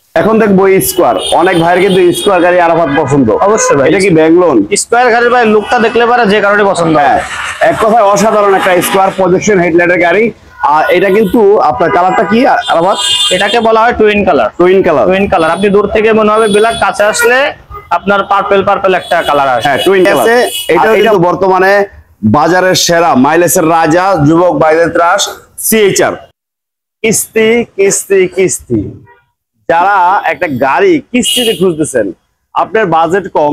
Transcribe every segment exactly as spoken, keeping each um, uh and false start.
এখন দেখবো স্কোয়ার, অনেক ভাইয়ের কিন্তু স্কোয়ার গাড়ি আরাফাত পছন্দ। অবশ্যই ভাই, এটা কি ব্যাংলোন স্কোয়ার গাড়ির ভাই লুকটা দেখলে পারে যে কারণে পছন্দ হয়। এক কথায় অসাধারণ একটা স্কোয়ার প্রজেকশন হেডলাইটের গাড়ি। আর এটা কিন্তু আপনার কালারটা কি আরাফাত? এটাকে বলা হয় twin colour. Twin colour, twin colour আপনি দূর থেকে মনে হবে ব্ল্যাক, কাছে আসলে আপনার পার্পল পার্পল একটা কালার আসে। হ্যাঁ টুইন কালার। এটা কিন্তু বর্তমানে বাজারের সেরা মাইলেজের রাজা যুবক বাইদের ত্রাস সিএইচআর। কিস্তি কিস্তি কিস্তি, যারা একটা গাড়ি কিস্তিতে খুঁজতেছেন, আপনার বাজেট কম,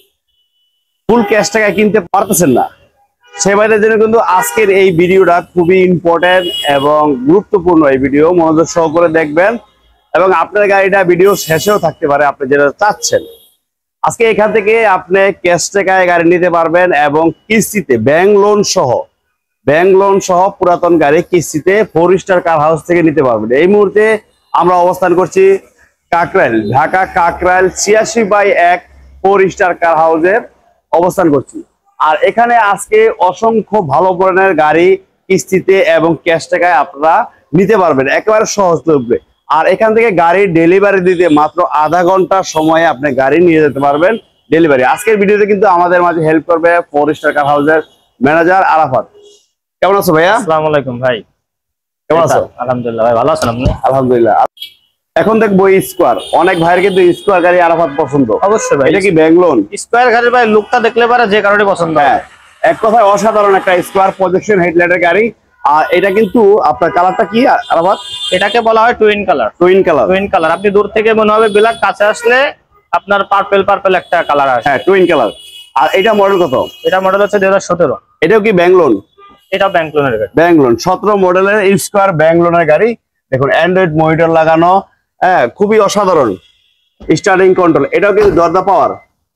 ফুল ক্যাশ টাকায় কিনতে পারতেছেন না, সে ভাইদের জন্য কিন্তু আজকের এই ভিডিওটা খুবই ইম্পর্টেন্ট এবং গুরুত্বপূর্ণ। এই ভিডিও মনোযোগ সহকারে দেখবেন এবং আপনার গাড়িটা ভিডিও শেষেও থাকতে পারে আপনি যেটা চাচ্ছেন। আজকে এখান থেকে আপনি ক্যাশ টাকায় গাড়ি নিতে পারবেন এবং কিস্তিতে ব্যাংক লোন সহ ব্যাংক লোন সহ পুরাতন গাড়ি কিস্তিতে ফোর স্টার কার হাউস থেকে নিতে পারবেন। এই মুহূর্তে আমরা অবস্থান করছি কাকরাইল, ঢাকা কাকরাইল ছিয়াশি বাই এক ফোর স্টার কার হাউসের অবস্থান করছি। আর এখানে আজকে অসংখ্য ভালো ধরনের গাড়ি কিস্তিতে এবং ক্যাশ টাকায় আপনারা নিতে পারবেন একেবারে সহজলভ্যে। আর এখান থেকে গাড়ি ডেলিভারি দিতে মাত্র আধা ঘন্টা সময়ে আপনি গাড়ি নিয়ে যেতে পারবেন ডেলিভারি। আজকের ভিডিওতে কিন্তু আমাদের মাঝে হেল্প করবে ফোর স্টার কার হাউসের ম্যানেজার আরাফাত। কেমন আছো ভাইয়া? আসসালামু আলাইকুম ভাই, কেমন আছো? আলহামদুলিল্লাহ ভাই, ভালো আছেন আপনি? আলহামদুলিল্লাহ। এখন দেখবো স্কোয়ার, অনেক ভাইয়ের কিন্তু স্কোয়ার গাড়ি আরাফাত পছন্দ। অবশ্যই ভাই, এটা কি ব্যাংলোন? স্কোয়ার গাড়ির ভাই লুকটা দেখলে পারে যে কারণে পছন্দ হয়। হ্যাঁ এক কথায় অসাধারণ একটা স্কোয়ার প্রজেকশন হেডলাইটের গাড়ি। আর এটা কিন্তু আপনার কালারটা কি আরাফাত? এটাকে বলা হয় twin colour. Twin colour, twin colour আপনি দূর থেকে মনে হবে ব্ল্যাক, কাছে আসলে আপনার পার্পল পার্পল একটা কালার আসে। হ্যাঁ টুইন কালার। আর এটা মডেল কত? এটা মডেল হচ্ছে দুই হাজার সতেরো। এটাও কি ব্যাংলোন? এটা ব্যাংক লোনের গাড়ি। ব্যাংলোন সতেরো মডেলের স্কোয়ার ব্যাংলোনের গাড়ি। দেখুন অ্যান্ড্রয়েড মনিটর লাগানো, হ্যাঁ খুবই অসাধারণ স্টার্টিং কন্ট্রোল। এটাও কিন্তু দরজা পাওয়ার।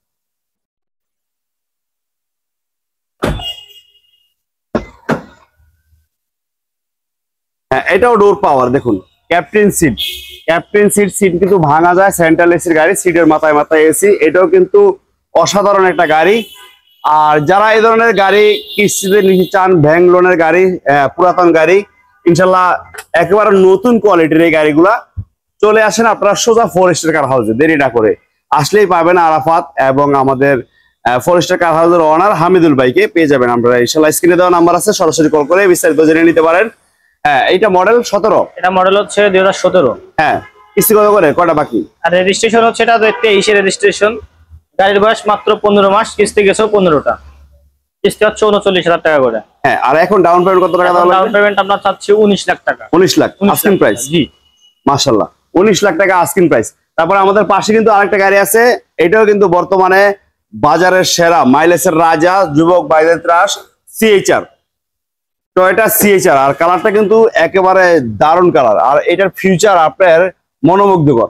হ্যাঁ এটাও ডোর পাওয়ার। দেখুন captain seat, captain seat seat কিন্তু ভাঙা যায়, সেন্ট্রাল এসির গাড়ি, সিটের মাথায় মাথায় এসি। এটাও কিন্তু অসাধারণ একটা গাড়ি। আর যারা এই ধরনের গাড়ি কিস্তিতে নিতে চান, ব্যাংক লোনের গাড়ি, পুরাতন গাড়ি, ইনশাল্লাহ একেবারে নতুন কোয়ালিটির এই গাড়িগুলা, চলে আসেন আপনারা সোজা ফোর স্টার কার হাউসে। দেরি না করে আসলেই পাবেন আরাফাত এবং আমাদের ফোর স্টার কার হাউসের ওনার হামিদুল ভাইকে পেয়ে যাবেন। আমরা ইনশাল্লাহ স্ক্রিনে দেওয়া নাম্বার আছে, সরাসরি কল করে বিস্তারিত জেনে নিতে পারেন। হ্যাঁ এইটা মডেল সতেরো। এটা মডেল হচ্ছে দুই হাজার সতেরো। হ্যাঁ কিস্তি কত করে, কয়টা বাকি? আর রেজিস্ট্রেশন হচ্ছে এটা তেইশে রেজিস্ট্রেশন। গাড়ির বয়স মাত্র পনেরো মাস, কিস্তি গেছে পনেরোটা, কিস্তি হচ্ছে উনচল্লিশ হাজার টাকা করে। হ্যাঁ আর এখন ডাউন পেমেন্ট কত টাকা দেওয়া লাগবে? ডাউন পেমেন্ট আমরা চাচ্ছি উনিশ লাখ টাকা। উনিশ লাখ আস্কিং প্রাইস? জি মাশাআল্লাহ, উনিশ লাখ টাকা আস্কিং প্রাইস। তারপরে আমাদের পাশে কিন্তু আরেকটা গাড়ি আছে, এটাও কিন্তু বর্তমানে বাজারের সেরা মাইলেজের রাজা যুবক বাইদের ত্রাস সিএইচআর, টয়োটা সিএইচআর। আর কালারটা কিন্তু একেবারে দারুণ কালার। আর এটার ফিউচার আপনার মনোমুগ্ধকর।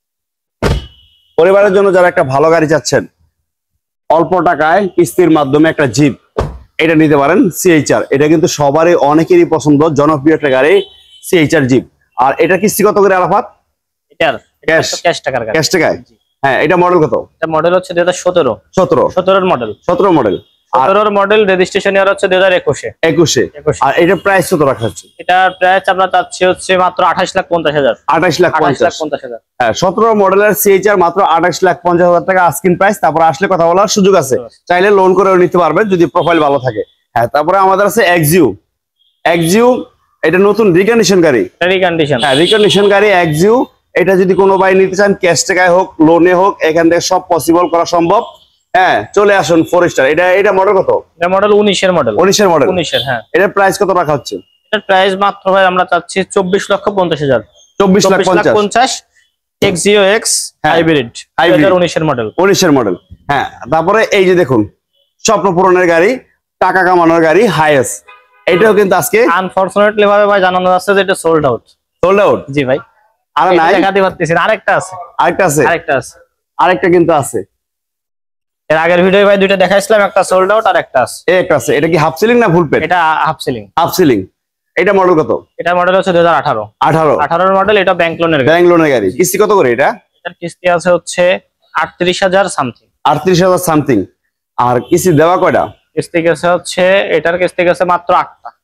পরিবারের জন্য যারা একটা ভালো গাড়ি চাচ্ছেন, অল্প টাকায় কিস্তির মাধ্যমে একটা জিপ, এটা নিতে পারেন সিএইচআর। এটা কিন্তু সবারই অনেকেরই পছন্দ, জনপ্রিয় একটা গাড়ি সিএইচআর জিপ। আর এটা কিস্তি কত করে আরাফাত? এটার ক্যাশ ক্যাশ টাকার গাড়ি। ক্যাশ টাকায়? হ্যাঁ এটা মডেল কত? এটা মডেল হচ্ছে দুই হাজার সতেরো। সতেরো সতেরোর মডেল। সতেরো মডেল। সতেরোর মডেল, রেজিস্ট্রেশন ইয়ার হচ্ছে দুই হাজার একুশে। একুশে। আর এটা প্রাইস কত রাখা হচ্ছে? এটার প্রাইস আমরা চাচ্ছি হচ্ছে মাত্র আঠাশ লাখ পঞ্চাশ হাজার। আঠাশ লাখ পঞ্চাশ হাজার। হ্যাঁ সতেরো মডেলের সিএইচআর মাত্র আঠাশ লাখ পঞ্চাশ হাজার টাকা আস্কিং প্রাইস। তারপর আসলে কথা বলার সুযোগ আছে, চাইলে লোন করেও নিতে পারবেন যদি প্রোফাইল ভালো থাকে। হ্যাঁ তারপরে আমাদের আছে এক্সিউ। এক্সিউ এটা নতুন রিকন্ডিশন গাড়ি। রিকন্ডিশন, হ্যাঁ রিকন্ডিশন গাড়ি এক্সিউ। এটা যদি কোনো ভাই নিতে চান, ক্যাশ টাকায় হোক লোনে হোক, এখান থেকে সব পসিবল করা সম্ভব। হ্যাঁ চলে আসুন ফোর স্টার। এটা এটা মডেল কত? এটা মডেল উনিশের মডেল। উনিশের মডেল। উনিশের হ্যাঁ। এটার প্রাইস কত রাখা হচ্ছে? এটার প্রাইস মাত্র ভাই আমরা চাচ্ছি চব্বিশ লক্ষ পঞ্চাশ হাজার। চব্বিশ লাখ পঞ্চাশ। এক্সিও এক্স হাইব্রিড, উনিশের মডেল। উনিশের মডেল। হ্যাঁ তারপরে এই যে দেখুন স্বপ্ন পূরণের গাড়ি, টাকা কামানোর গাড়ি হাইয়েস্ট। এটাও কিন্তু আজকে আনফরচুনেটলি ভাবে ভাই জানানো যাচ্ছে যে এটা সোল্ড আউট। Sold out? জি ভাই। আর নাই দেখাতে পারতেছি না, আরেকটা আছে। আরেকটা আছে? আরেকটা আছে, আরেকটা কিন্তু আছে। এর আগের ভিডিও ভাই দুইটা দেখাইছিলাম, একটা সোল্ড আউট আর একটা আছে। এই একটা আছে। এটা কি হাফ সিলিং না ফুল পেট? এটা হাফ সিলিং। Half ceiling. এটা মডেল কত? এটা মডেল হচ্ছে দুই হাজার আঠারো। আঠারো। আঠারোর মডেল। এটা ব্যাংক লোনের গাড়ি। ব্যাংক লোনের গাড়ি। কিস্তি কত করে এটা? এটার কিস্তি আছে হচ্ছে আটত্রিশ হাজার সামথিং। আটত্রিশ হাজার সামথিং। আর কিস্তি দেওয়া কয়টা? কিস্তি গেছে হচ্ছে, এটার কিস্তি গেছে মাত্র আটটা।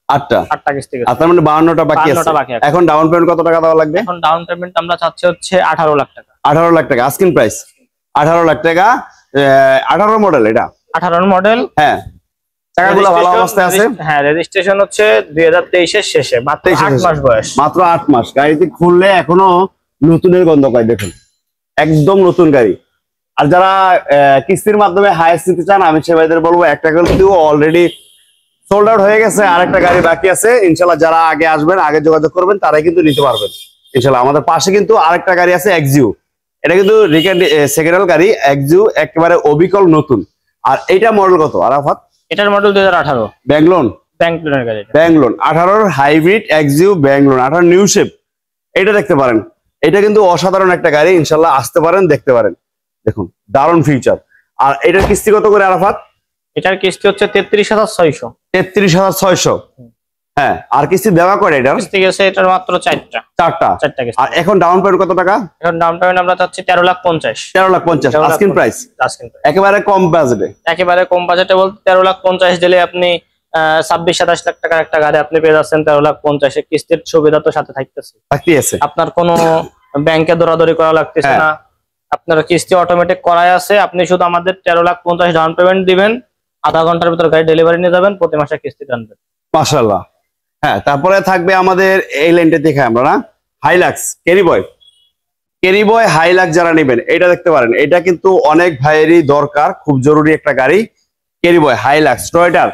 আটটা আটটা কিস্তি গেছে। তার মানে বাউন্নটা বাকি আছে। এখন ডাউন পেমেন্ট কত টাকা দেওয়া লাগবে? এখন ডাউন পেমেন্ট আমরা চাচ্ছি হচ্ছে আঠারো লাখ টাকা। আঠারো লাখ টাকা আস্কিং প্রাইস। আঠারো লাখ টাকা। আঠারো মডেল এটা? আঠারো মডেল। হ্যাঁ, টাকাগুলো ভালো অবস্থায় আছে। হ্যাঁ, রেজিস্ট্রেশন হচ্ছে দুই হাজার তেইশ এর শেষে, মাত্র আট মাস বয়স। মাত্র আট মাস। গাড়িতে খুললে এখনো নতুনের গন্ধ পায়, দেখুন একদম নতুন গাড়ি। আর যারা কিস্তির মাধ্যমে হায়ার নিতে চান, আমি সে ভাইদের বলবো একটা কিন্তু অলরেডি সোল্ড আউট হয়ে গেছে, আরেকটা গাড়ি বাকি আছে। ইনশাল্লাহ যারা আগে আসবেন, আগে যোগাযোগ করবেন, তারাই কিন্তু নিতে পারবেন ইনশাল্লাহ। আমাদের পাশে কিন্তু আরেকটা গাড়ি আছে এক্সিউ, এটা কিন্তু সেকেন্ড হ্যান্ড গাড়ি। এক্সিউ একেবারে অবিকল নতুন। আর এইটা মডেল কত আরাফাত? এটার মডেল দুই হাজার আঠারো। Bank loan? ব্যাংক লোনের গাড়ি। ব্যাংক লোন আঠারোর হাইব্রিড এক্সিউ ব্যাংক লোন, আঠারো নিউ শেপ। এটা দেখতে পারেন, এটা কিন্তু অসাধারণ একটা গাড়ি। ইনশাল্লাহ আসতে পারেন, দেখতে পারেন, দেখুন দারুণ ফিউচার। আর এটার কিস্তি কত করে আরাফাত? এটার কিস্তি হচ্ছে তেত্রিশ হাজার ছয়শো। তেত্রিশ হাজার ছয়শো। হ্যাঁ, আর কিস্তি দেওয়া করে এটার? কিস্তি গেছে এটার মাত্র চারটা। চারটা চারটা কিস্তি। আর এখন ডাউন পেমেন্ট কত টাকা? এখন ডাউন পেমেন্ট আমরা চাচ্ছি তেরো লাখ পঞ্চাশ। তেরো লাখ পঞ্চাশ আস্কিং প্রাইস। আস্কিং প্রাইস একেবারে কম বাজেটে। একেবারে কম বাজেটে বলতে তেরো লাখ পঞ্চাশ দিলে আপনি ছাব্বিশ সাতাশ লাখ টাকার একটা গাড়ি আপনি পেয়ে যাচ্ছেন তেরো লাখ পঞ্চাশে। কিস্তির সুবিধা তো সাথে থাকতেছে, থাকতেছে। আপনার কোনো ব্যাংকে দৌড়াদৌড়ি করা লাগতেছে না, আপনার কিস্তি অটোমেটিক করাই আছে। আপনি শুধু আমাদের তেরো লাখ পঞ্চাশ ডাউন পেমেন্ট দিবেন, আধা ঘন্টার ভিতর গাড়ি ডেলিভারি নিয়ে যাবেন, প্রতি মাসে কিস্তি টানবেন। মাশাআল্লাহ। হ্যাঁ, তারপরে থাকবে আমাদের এই লাইনটা দেখে আমরা না, Hilux carry boy. Carry boy Hilux যারা নেবেন, এটা দেখতে পারেন। এটা কিন্তু অনেক ভাইয়েরই দরকার, খুব জরুরি একটা গাড়ি। Carry boy Hilux টয়োটার।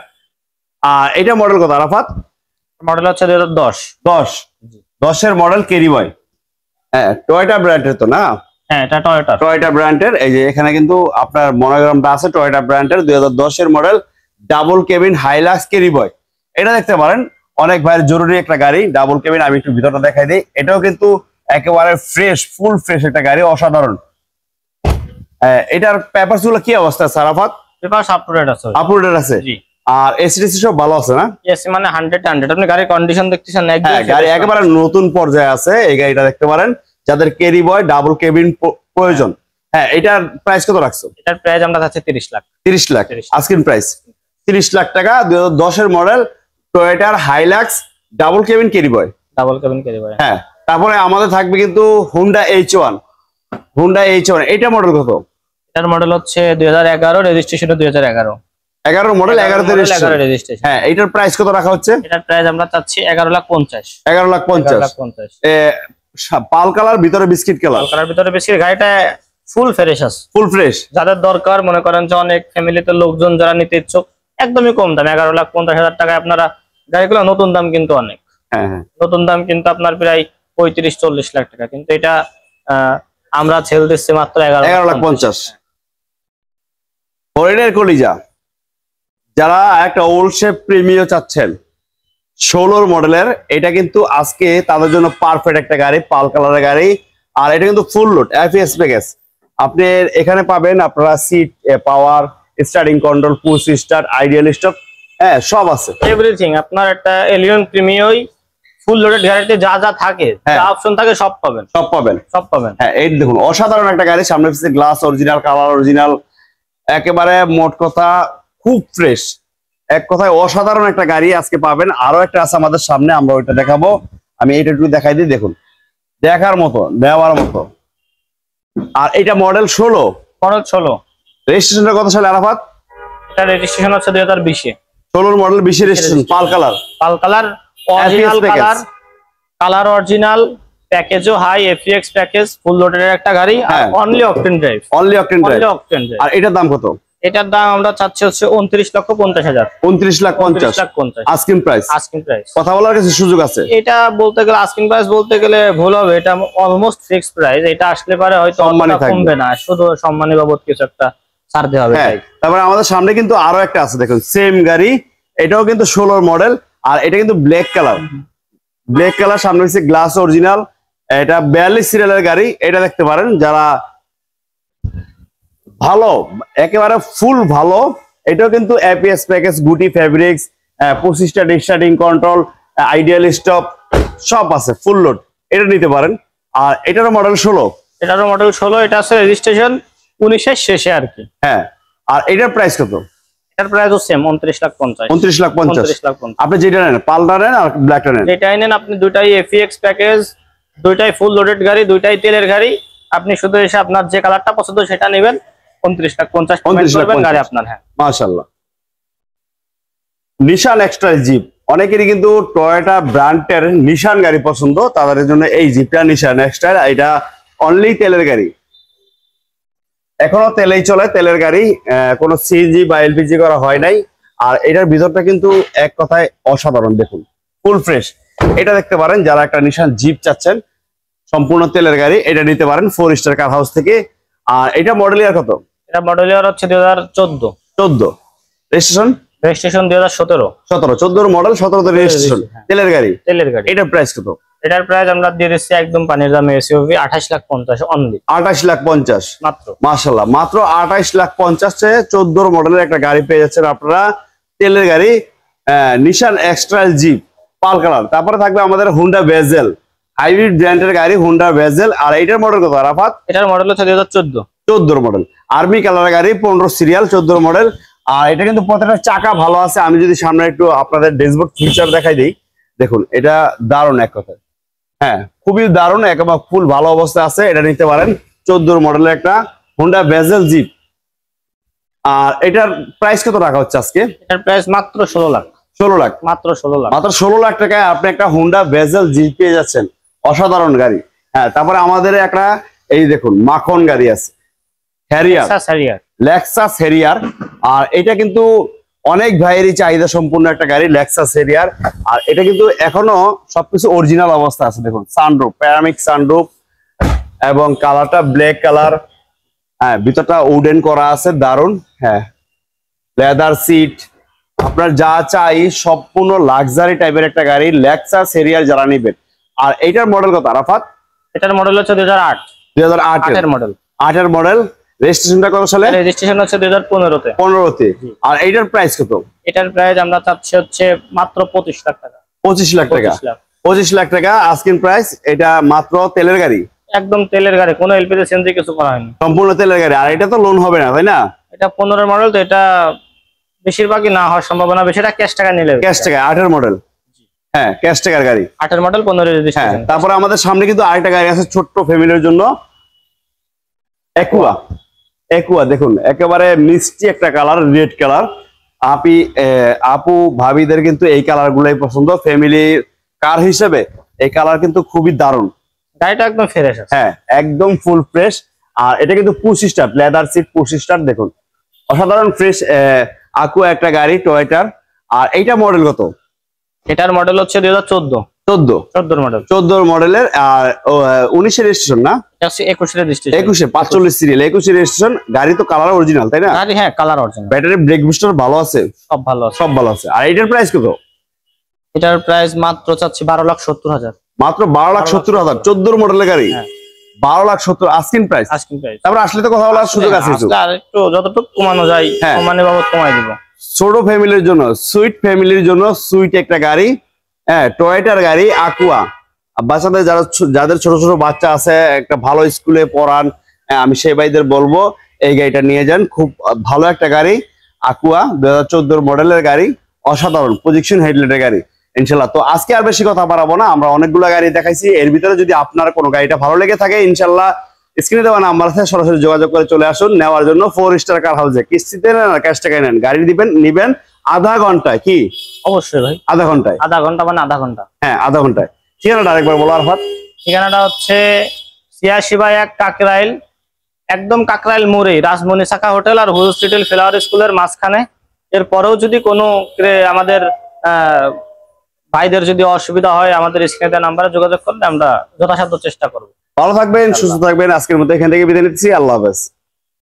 আর এটা মডেল কত আরাফাত? মডেল হচ্ছে দুই হাজার দশ। দশ দশের মডেল ক্যারি বয়। হ্যাঁ, টয়োটা ব্র্যান্ডের তো না? হ্যাঁ, এটা টয়োটা। টয়োটা ব্র্যান্ডের। এই যে এখানে কিন্তু আপনার মনোগ্রামটা আছে টয়োটা ব্র্যান্ডের। দুই হাজার দশের model double cabin Hilux carry boy. এটা দেখতে পারেন, অনেক ভাইয়ের জরুরি একটা গাড়ি ডাবল কেবিন। আমি একটু ভিতরটা দেখাই দিই। এটাও কিন্তু একেবারে ফ্রেশ, ফুল ফ্রেশ একটা গাড়ি, অসাধারণ। এটার পেপারস গুলো কি অবস্থা আছে Arafat? Papers up to date আছে। আপ টু ডেট আছে। জি। আর এসিডিসি সব ভালো আছে না? এসি মানে হান্ড্রেড হান্ড্রেড। আপনি গাড়ির কন্ডিশন দেখতেছেন একদম। হ্যাঁ, গাড়ি একেবারে নতুন পর্যায়ে আছে। এই গাড়িটা দেখতে পারেন, যাদের ক্যারি বয় ডাবল কেবিন প্রয়োজন। হ্যাঁ, এটার প্রাইস কত রাখছো? এটার প্রাইস আমরা চাচ্ছি তিরিশ লাখ। তিরিশ লাখ আস্কিং প্রাইস। তিরিশ লাখ টাকা দুই হাজার দশের মডেল টয়োটার Hilux double cabin carry boy. Double cabin carry boy. হ্যাঁ, তারপরে আমাদের থাকবে কিন্তু Honda H one. Honda H one এটা মডেল কত? এটার মডেল হচ্ছে দুই হাজার এগারো, রেজিস্ট্রেশন দুই হাজার এগারো। এগারো মডেল, এগারো তে রেজিস্ট্রেশন। হ্যাঁ, এটার প্রাইস কত রাখা হচ্ছে? এটার প্রাইস আমরা চাচ্ছি এগারো লাখ পঞ্চাশ। এগারো লাখ পঞ্চাশ। পাল কালার, ভিতরে বিস্কিট কালার। কালার ভিতরে বিস্কিট। গাড়িটা ফুল ফ্রেশ আছে, ফুল ফ্রেশ। যাদের দরকার, মনে করেন যে অনেক ফ্যামিলিতে লোকজন যারা নিতে ইচ্ছুক, একদমই কম দাম এগারো লাখ পঞ্চাশ হাজার টাকায় আপনারা গাড়িগুলো। নতুন দাম কিন্তু অনেক। হ্যাঁ হ্যাঁ, নতুন দাম কিন্তু আপনার প্রায় পঁয়ত্রিশ চল্লিশ লাখ টাকা, কিন্তু এটা আমরা ছেড়ে দিচ্ছি মাত্র এগারো এগারো লাখ পঞ্চাশ। হরিণের কলিজা যারা একটা ওল্ড শেপ প্রিমিয়াম চাচ্ছেন ষোলোর মডেলের, এটা কিন্তু আজকে তাদের জন্য পারফেক্ট একটা গাড়ি, পাল কালারের গাড়ি। আর এটা কিন্তু ফুল লোড এফএস প্যাকেজ। আপনি এখানে পাবেন আপনারা seat power, starting control, push start, ideal stop, হ্যাঁ সব আছে, এভরিথিং। আপনার একটা এলিয়ন প্রিমিয়াম ফুল লোডেড গাড়িতে যা যা থাকে, যা অপশন থাকে সব পাবেন। সব পাবেন সব পাবেন। হ্যাঁ, এই দেখুন অসাধারণ একটা গাড়ি। সামনে পিছনে গ্লাস অরিজিনাল, কালার অরিজিনাল, একেবারে মোট কথা খুব ফ্রেশ। এক কথায় অসাধারণ একটা গাড়ি আজকে পাবেন। আরো একটা আছে আমাদের সামনে, আমরা ওইটা দেখাবো। আমি এটা একটু দেখাই দিই, দেখুন দেখার মতো, দেওয়ার মতো। আর এটা মডেল ষোলো। মডেল ষোলো। রেজিস্ট্রেশনটা কত সালে আরাফাত? এটা রেজিস্ট্রেশন হচ্ছে দুই হাজার বিশে। ষোলোর মডেল, বিশে registration, pearl colour. Pearl colour, original colour, colour original, প্যাকেজও high, FX package, full loaded একটা গাড়ি। আর only octane drive. Only octane drive. Only octane drive. আর এটার দাম কত? এটার দাম আমরা চাচ্ছি হচ্ছে উনত্রিশ লক্ষ পঞ্চাশ হাজার। উনত্রিশ লাখ পঞ্চাশ। Asking price. Asking price. কথা বলার কিছু সুযোগ আছে? এটা বলতে গেলে আস্কিং প্রাইস বলতে গেলে ভুল হবে, এটা অলমোস্ট ফিক্সড প্রাইস। এটা আসলে পারে হয়তো কমবে না, শুধু সম্মানী বাবদ কিছু একটা ছাড় দেওয়া হবে। তারপরে আমাদের সামনে কিন্তু আরো একটা আছে, দেখুন সেম গাড়ি, এটাও কিন্তু ষোলোর মডেল। আর এটা কিন্তু ব্ল্যাক কালার। ব্ল্যাক কালার, সামনে হচ্ছে গ্লাস অরিজিনাল। এটা বিয়াল্লিশ সিরিয়ালের গাড়ি। এটা দেখতে পারেন যারা ভালো, একেবারে ফুল ভালো। এটাও কিন্তু এপিএস প্যাকেজ, গুটি ফেব্রিক্স, পঁচিশটা স্টার্টিং কন্ট্রোল, আইডিয়াল স্টপ সব আছে, ফুল লোড। এটা নিতে পারেন। আর এটারও মডেল ষোলো। এটারও মডেল ষোলো। এটা আছে রেজিস্ট্রেশন উনিশের শেষে আর কি। হ্যাঁ, আর এটার প্রাইস কত? এটার প্রাইসও সেম উনত্রিশ লাখ পঞ্চাশ। উনত্রিশ লাখ পঞ্চাশ। আপনি যেটা নেন পালটা নেন আর ব্ল্যাকটা নেন? যেটাই নেন আপনি, দুইটাই এফিএক্স প্যাকেজ, দুইটাই ফুল লোডেড গাড়ি, দুইটাই তেলের গাড়ি। আপনি শুধু এসে আপনার যে কালারটা পছন্দ সেটা নেবেন, উনত্রিশ লাখ পঞ্চাশ গাড়ি আপনার। হ্যাঁ মাশাআল্লাহ। নিশান এক্সট্রা জিপ, অনেকেরই কিন্তু টয়োটা ব্র্যান্ডের নিশান গাড়ি পছন্দ, তাদের জন্য এই জিপটা নিশান এক্সট্রা। এটা অনলি তেলের গাড়ি, এখনো তেলেই চলে, তেলের গাড়ি, কোনো সিএনজি বা এলপিজি করা হয় নাই। আর এটার ভিতরটা কিন্তু এক কথায় অসাধারণ, দেখুন ফুল ফ্রেশ। এটা দেখতে পারেন যারা একটা নিশান জিপ চাচ্ছেন সম্পূর্ণ তেলের গাড়ি, এটা নিতে পারেন ফোর স্টার কার হাউস থেকে। আর এটা মডেল ইয়ার কত? এটা মডেল ইয়ার হচ্ছে দুই হাজার চোদ্দ। চোদ্দ রেজিস্ট্রেশন? রেজিস্ট্রেশন দুই হাজার সতেরো। সতেরো চোদ্দোর মডেল, সতেরোতে রেজিস্ট্রেশন, তেলের গাড়ি। তেলের গাড়ি। এটার প্রাইস কত? এটার প্রাইস আমরা দিয়ে দিচ্ছি একদম পানির দামে এসইউভি আঠাশ লাখ পঞ্চাশ অনলি। আঠাশ লাখ পঞ্চাশ মাত্র। মাশাআল্লাহ, মাত্র আঠাশ লাখ পঞ্চাশে চোদ্দোর মডেলের একটা গাড়ি পেয়ে যাচ্ছেন আপনারা, তেলের গাড়ি, Nissan extra jeep pearl colour. তারপরে থাকবে আমাদের হুন্ডা ভেজেল, হাইব্রিড ব্র্যান্ডের গাড়ি হুন্ডা ভেজেল। আর এটার মডেল কত আরাফাত? এটার মডেল হচ্ছে দুই হাজার চোদ্দ। চোদ্দোর মডেল, আর্মি কালারের গাড়ি, পনেরো সিরিয়াল, চোদ্দোর মডেল। আর এটা কিন্তু প্রত্যেকটা চাকা ভালো আছে। আমি যদি সামনে একটু আপনাদের ড্যাশবোর্ড ফিচার দেখাই দিই, দেখুন এটা দারুণ এক কথা, হ্যাঁ খুবই দারুণ, একদম ফুল ভালো অবস্থায় আছে। এটা নিতে পারেন, চোদ্দোর মডেলের একটা হুন্ডা ভেজেল জিপ। আর এটার প্রাইস কত রাখা হচ্ছে আজকে? এটার প্রাইস মাত্র ষোলো লাখ। ষোলো লাখ মাত্র ষোলো লাখ মাত্র ষোলো লাখ টাকায় আপনি একটা হুন্ডা ভেজেল জিপ পেয়ে যাচ্ছেন, অসাধারণ গাড়ি। হ্যাঁ, তারপরে আমাদের একটা এই দেখুন মাখন গাড়ি আছে, হ্যারিয়ার, লেক্সাস হ্যারিয়ার। আর এটা কিন্তু অনেক ভাইয়েরই চাহিদা সম্পূর্ণ একটা গাড়ি, লেক্সাস হ্যারিয়ার। আর এটা কিন্তু এখনো সবকিছু অরিজিনাল অবস্থা আছে। দেখুন সানরুফ, প্যারামিক সানরুফ, এবং কালারটা ব্ল্যাক কালার। হ্যাঁ, ভিতরটা উডেন করা আছে, দারুণ। হ্যাঁ, লেদার সিট, আপনার যা চাই সম্পূর্ণ লাক্সারি টাইপের একটা গাড়ি, লেক্সাস হ্যারিয়ার যারা নিবেন। আর এইটার মডেল কত আরাফাত? এটার মডেল হচ্ছে দুই হাজার আট। দুই হাজার আট এর মডেল। আটের মডেল। রেজিস্ট্রেশনটা কত সালে? রেজিস্ট্রেশন হচ্ছে দুই হাজার পনেরো তে। পনেরো তে। আর এইটার প্রাইস কত? এটার প্রাইস আমরা চাচ্ছি হচ্ছে মাত্র পঁচিশ লাখ টাকা। পঁচিশ লাখ টাকা পঁচিশ লাখ টাকা আস্কিং প্রাইস। এটা মাত্র তেলের গাড়ি, একদম তেলের গাড়ি, কোনো এলপিজি সিএনজি কিছু করা হয়নি, সম্পূর্ণ তেলের গাড়ি। আর এটা তো লোন হবে না, তাই না? এটা পনেরো মডেল, তো এটা বেশিরভাগই না হওয়ার সম্ভাবনা বেশি। এটা ক্যাশ টাকা নিলে, ক্যাশ টাকা। আটের মডেল, হ্যাঁ ক্যাশ টাকার গাড়ি, আটের মডেল, পনেরো রেজিস্ট্রেশন। তারপরে আমাদের সামনে কিন্তু আরেকটা গাড়ি আছে ছোট্ট ফ্যামিলির জন্য, একুয়া। একুয়া দেখুন একেবারে মিষ্টি একটা কালার, রেড কালার। আপি আপু ভাবিদের কিন্তু এই কালার গুলাই পছন্দ, ফ্যামিলি কার হিসেবে এই কালার কিন্তু খুবই দারুণ। গাড়িটা একদম ফ্রেশ আছে, হ্যাঁ একদম ফুল ফ্রেশ। আর এটা কিন্তু push start, leather seat, push start, দেখুন অসাধারণ ফ্রেশ আকুয়া একটা গাড়ি টয়োটার। আর এইটা মডেল কত? এটার মডেল হচ্ছে দুই হাজার চোদ্দ। চোদ্দ চোদ্দোর মডেল, চোদ্দোর মডেলের। আর উনিশের রেজিস্ট্রেশন না, একুশে রেজিস্ট্রেশন, একুশে পাঁচচল্লিশ সিরিয়াল, একুশে রেজিস্ট্রেশন। গাড়ি তো কালার অরিজিনাল, তাই না? গাড়ি হ্যাঁ colour original, battery brake booster ভালো আছে, সব ভালো আছে, সব ভালো আছে। আর এটার প্রাইস কত? এটার প্রাইস মাত্র চাচ্ছি বারো লাখ সত্তর হাজার। মাত্র বারো লাখ সত্তর হাজার চোদ্দোর মডেলের গাড়ি, বারো লাখ সত্তর আস্কিং প্রাইস। Asking price. তারপর আসলে তো কথা বলার সুযোগ আছে, আর একটু যতটুকু কমানো যায় কমানো বাবদ কমাই দিব। ছোট ফ্যামিলির জন্য, সুইট ফ্যামিলির জন্য সুইট একটা গাড়ি, হ্যাঁ টয়োটার গাড়ি আকুয়া। বাচ্চাদের যারা যাদের ছোট ছোট বাচ্চা আছে, একটা ভালো স্কুলে পড়ান, আমি সেই ভাইদের বলবো এই গাড়িটা নিয়ে যান, খুব ভালো একটা গাড়ি আকুয়া, দুই হাজার চোদ্দোর মডেলের গাড়ি, অসাধারণ প্রজেকশন হেডলাইটের গাড়ি ইনশাল্লাহ। তো আজকে আর বেশি কথা বাড়াবো না, আমরা অনেকগুলো গাড়ি দেখাইছি। এর ভিতরে যদি আপনার কোনো গাড়িটা ভালো লেগে থাকে ইনশাল্লাহ স্ক্রিনে দেওয়া নাম্বার আছে, সরাসরি যোগাযোগ করে চলে আসুন নেওয়ার জন্য ফোর স্টার কার হাউসে। কিস্তিতে নেন আর ক্যাশ টাকায় নেন, গাড়ি দিবেন নিবেন আধা ঘন্টায়। কি? অবশ্যই ভাই, আধা ঘন্টায়। আধা ঘন্টা মানে আধা ঘন্টা, হ্যাঁ আধা ঘন্টায়। ঠিকানাটা আরেকবার বলো আরফাত। ঠিকানাটা হচ্ছে ছিয়াশি বাই এক কাকরাইল, একদম কাকরাইল মোড়ে রাজমণি শাখা হোটেল আর হুজুর স্ট্রিটেল ফ্লাওয়ার স্কুলের মাঝখানে। এরপরেও যদি কোনো আমাদের আহ ভাইদের যদি অসুবিধা হয় আমাদের স্ক্রিনে নাম্বারে যোগাযোগ করলে আমরা যথাসাধ্য চেষ্টা করবো। ভালো থাকবেন, সুস্থ থাকবেন। আজকের মতো এখান থেকে বিদায় নিচ্ছি, আল্লাহ হাফেজ।